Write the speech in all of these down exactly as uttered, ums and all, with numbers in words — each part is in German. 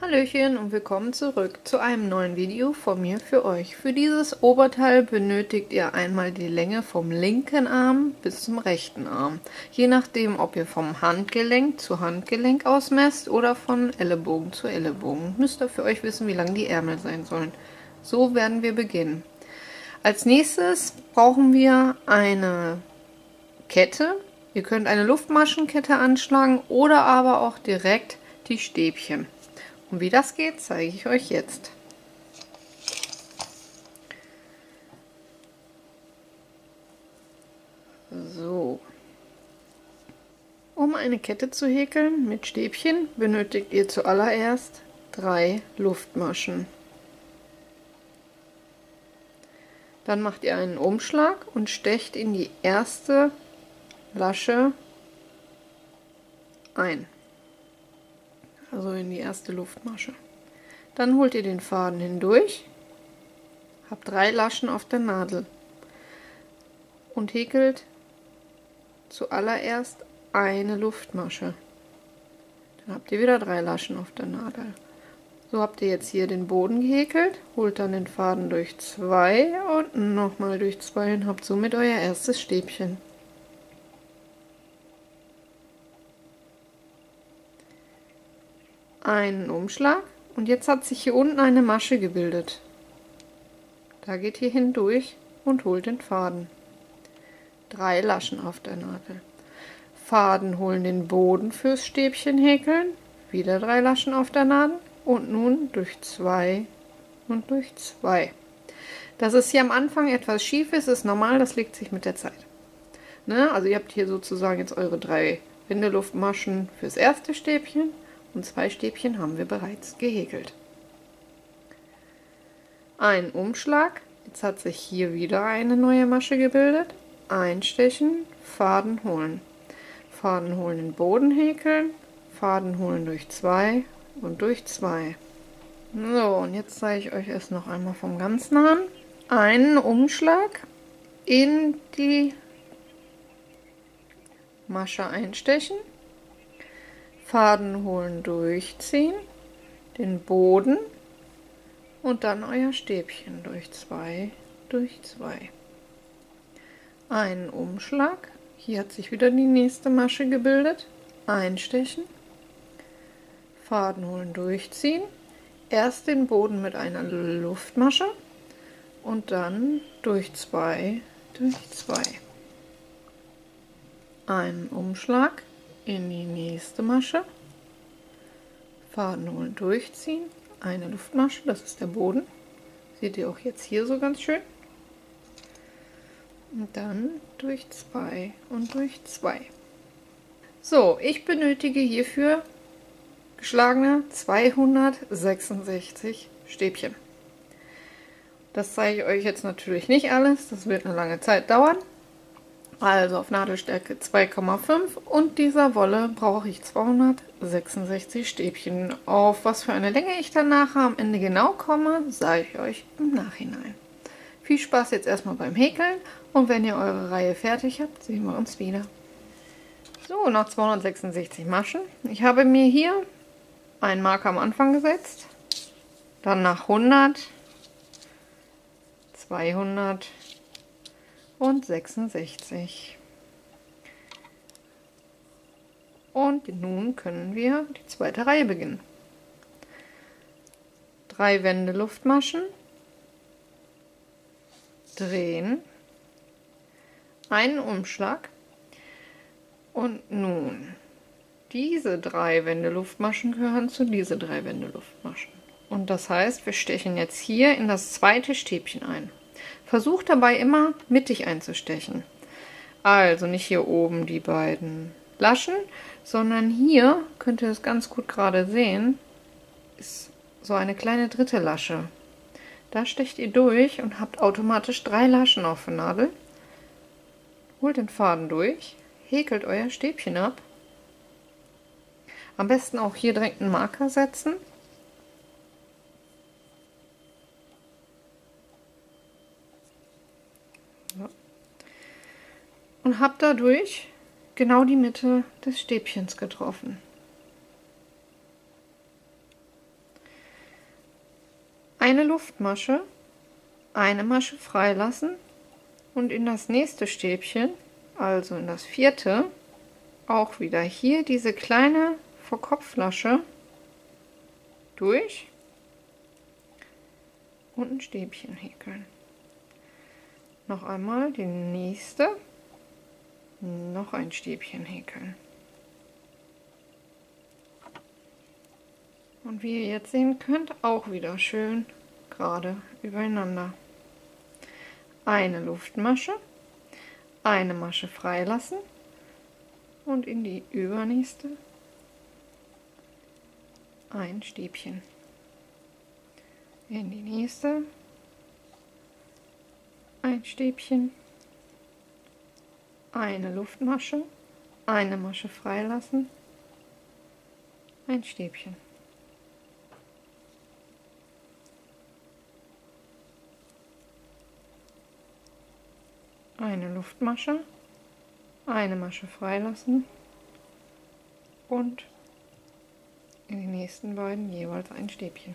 Hallöchen und willkommen zurück zu einem neuen Video von mir für euch. Für dieses Oberteil benötigt ihr einmal die Länge vom linken Arm bis zum rechten Arm. Je nachdem, ob ihr vom Handgelenk zu Handgelenk ausmesst oder von Ellenbogen zu Ellenbogen. Müsst ihr für euch wissen, wie lang die Ärmel sein sollen. So werden wir beginnen. Als nächstes brauchen wir eine Kette. Ihr könnt eine Luftmaschenkette anschlagen oder aber auch direkt die Stäbchen. Und wie das geht, zeige ich euch jetzt. So. Um eine Kette zu häkeln mit Stäbchen benötigt ihr zuallererst drei Luftmaschen. Dann macht ihr einen Umschlag und stecht in die erste Lasche ein. Also in die erste Luftmasche. Dann holt ihr den Faden hindurch, habt drei Laschen auf der Nadel und häkelt zuallererst eine Luftmasche. Dann habt ihr wieder drei Laschen auf der Nadel. So habt ihr jetzt hier den Boden gehäkelt, holt dann den Faden durch zwei und nochmal durch zwei und habt somit euer erstes Stäbchen. Einen Umschlag und jetzt hat sich hier unten eine Masche gebildet. Da geht ihr hindurch und holt den Faden. Drei Laschen auf der Nadel. Faden holen den Boden fürs Stäbchen häkeln. Wieder drei Laschen auf der Nadel und nun durch zwei und durch zwei. Dass es hier am Anfang etwas schief ist, ist normal, das legt sich mit der Zeit. Ne? Also ihr habt hier sozusagen jetzt eure drei Wendeluftmaschen fürs erste Stäbchen. Und zwei Stäbchen haben wir bereits gehäkelt. Ein Umschlag. Jetzt hat sich hier wieder eine neue Masche gebildet. Einstechen, Faden holen. Faden holen, den Boden häkeln. Faden holen durch zwei und durch zwei. So, und jetzt zeige ich euch es noch einmal vom ganz nahen. Einen Umschlag in die Masche einstechen. Faden holen, durchziehen, den Boden und dann euer Stäbchen durch zwei, durch zwei. Einen Umschlag, hier hat sich wieder die nächste Masche gebildet, einstechen, Faden holen, durchziehen, erst den Boden mit einer Luftmasche und dann durch zwei, durch zwei. Einen Umschlag in die nächste Masche, Faden holen, durchziehen, eine Luftmasche, das ist der Boden, seht ihr auch jetzt hier so ganz schön, und dann durch zwei und durch zwei. So, ich benötige hierfür geschlagene zweihundertsechsundsechzig Stäbchen. Das zeige ich euch jetzt natürlich nicht alles, das wird eine lange Zeit dauern. Also auf Nadelstärke zwei Komma fünf und dieser Wolle brauche ich zweihundertsechsundsechzig Stäbchen. Auf was für eine Länge ich dann nachher am Ende genau komme, sage ich euch im Nachhinein. Viel Spaß jetzt erstmal beim Häkeln und wenn ihr eure Reihe fertig habt, sehen wir uns wieder. So, nach zweihundertsechsundsechzig Maschen. Ich habe mir hier einen Marker am Anfang gesetzt, dann nach hundert, zweihundert und sechsundsechzig. Und nun können wir die zweite Reihe beginnen. Drei Wände Luftmaschen, drehen, einen Umschlag und nun diese drei Wände Luftmaschen gehören zu diese drei Wände Luftmaschen. Und das heißt, wir stechen jetzt hier in das zweite Stäbchen ein. Versucht dabei immer mittig einzustechen. Also nicht hier oben die beiden Laschen, sondern hier, könnt ihr es ganz gut gerade sehen, ist so eine kleine dritte Lasche. Da stecht ihr durch und habt automatisch drei Laschen auf der Nadel. Holt den Faden durch, häkelt euer Stäbchen ab. Am besten auch hier direkt einen Marker setzen. Und habe dadurch genau die Mitte des Stäbchens getroffen. eine Luftmasche, eine Masche freilassen und in das nächste Stäbchen, also in das vierte, auch wieder hier diese kleine Verkopflasche durch und ein Stäbchen häkeln. Noch einmal die nächste, noch ein Stäbchen häkeln. Und wie ihr jetzt sehen könnt, auch wieder schön gerade übereinander. Eine Luftmasche, eine Masche freilassen und in die übernächste ein Stäbchen. In die nächste ein Stäbchen, eine Luftmasche, eine Masche freilassen, ein Stäbchen. Eine Luftmasche, eine Masche freilassen und in den nächsten beiden jeweils ein Stäbchen.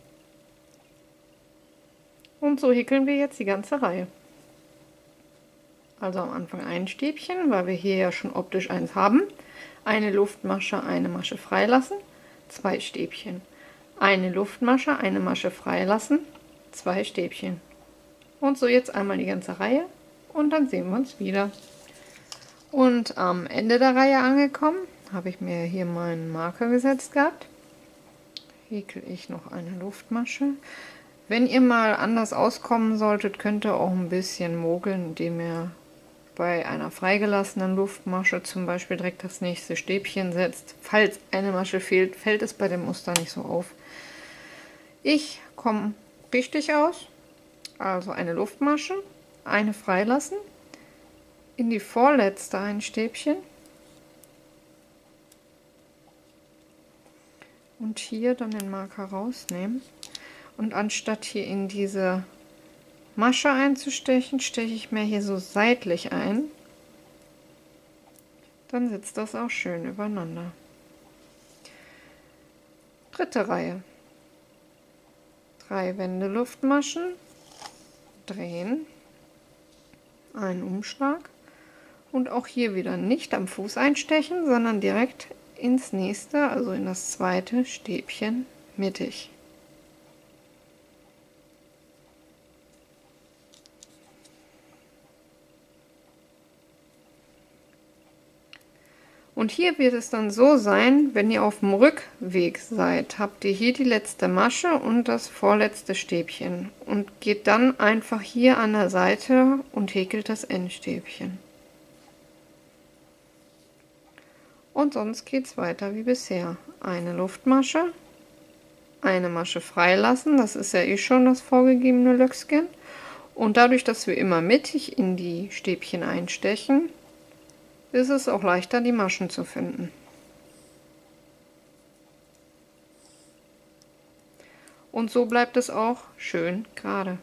Und so häkeln wir jetzt die ganze Reihe. Also am Anfang ein Stäbchen, weil wir hier ja schon optisch eins haben. Eine Luftmasche, eine Masche freilassen, zwei Stäbchen. Eine Luftmasche, eine Masche freilassen, zwei Stäbchen. Und so jetzt einmal die ganze Reihe und dann sehen wir uns wieder. Und am Ende der Reihe angekommen, habe ich mir hier meinen Marker gesetzt gehabt. Häkel ich noch eine Luftmasche. Wenn ihr mal anders auskommen solltet, könnt ihr auch ein bisschen mogeln, indem ihr bei einer freigelassenen Luftmasche zum Beispiel direkt das nächste Stäbchen setzt. Falls eine Masche fehlt, fällt es bei dem Muster nicht so auf. Ich komme richtig aus, also eine Luftmasche, eine freilassen, in die vorletzte ein Stäbchen und hier dann den Marker rausnehmen. Und anstatt hier in diese Masche einzustechen, steche ich mir hier so seitlich ein. Dann sitzt das auch schön übereinander. Dritte Reihe. Drei Wände Luftmaschen, drehen, einen Umschlag und auch hier wieder nicht am Fuß einstechen, sondern direkt ins nächste, also in das zweite Stäbchen mittig. Und hier wird es dann so sein, wenn ihr auf dem Rückweg seid, habt ihr hier die letzte Masche und das vorletzte Stäbchen und geht dann einfach hier an der Seite und häkelt das Endstäbchen. Und sonst geht es weiter wie bisher. Eine Luftmasche, eine Masche freilassen, das ist ja eh schon das vorgegebene Löckchen. Und dadurch, dass wir immer mittig in die Stäbchen einstechen, ist es auch leichter, die Maschen zu finden. Und so bleibt es auch schön gerade.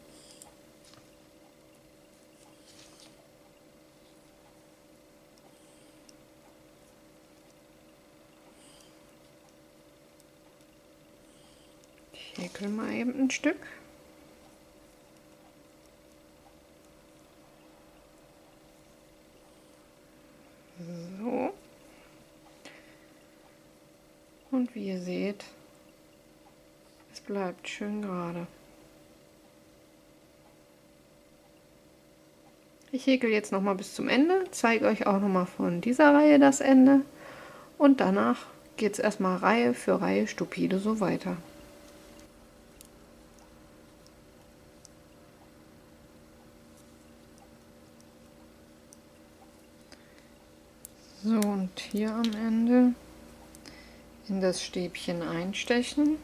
Ich häkel mal eben ein Stück. So. Und wie ihr seht, es bleibt schön gerade. Ich häkel jetzt noch mal bis zum Ende, zeige euch auch noch mal von dieser Reihe das Ende und danach geht es erstmal Reihe für Reihe stupide so weiter. So, und hier am Ende in das Stäbchen einstechen.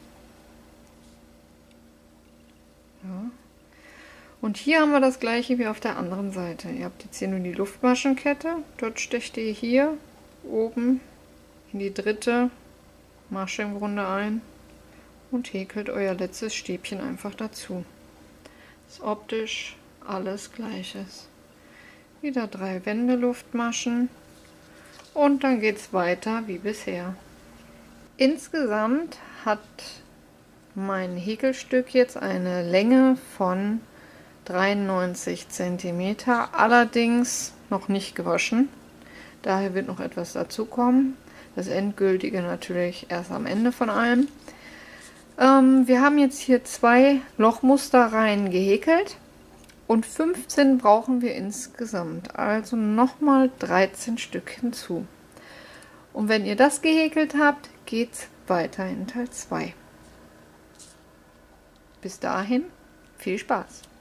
Ja. Und hier haben wir das gleiche wie auf der anderen Seite. Ihr habt jetzt hier nur die Luftmaschenkette. Dort stecht ihr hier oben in die dritte Masche im Grunde ein und häkelt euer letztes Stäbchen einfach dazu. Das ist optisch alles Gleiches. Wieder drei Wände Luftmaschen. Und dann geht es weiter wie bisher. Insgesamt hat mein Häkelstück jetzt eine Länge von dreiundneunzig Zentimeter, allerdings noch nicht gewaschen. Daher wird noch etwas dazu kommen. Das Endgültige natürlich erst am Ende von allem. Ähm, wir haben jetzt hier zwei Lochmuster rein gehäkelt und fünfzehn brauchen wir insgesamt. Also nochmal dreizehn Stück hinzu. Und wenn ihr das gehäkelt habt, geht es weiter in Teil zwei. Bis dahin, viel Spaß!